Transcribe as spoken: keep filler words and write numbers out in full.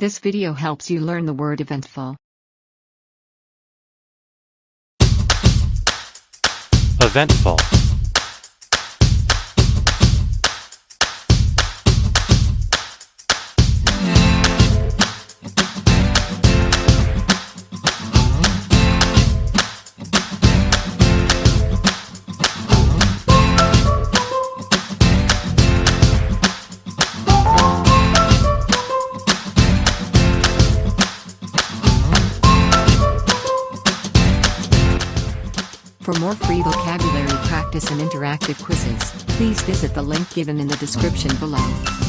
this video helps you learn the word eventful. Eventful. For more free vocabulary practice and interactive quizzes, please visit the link given in the description below.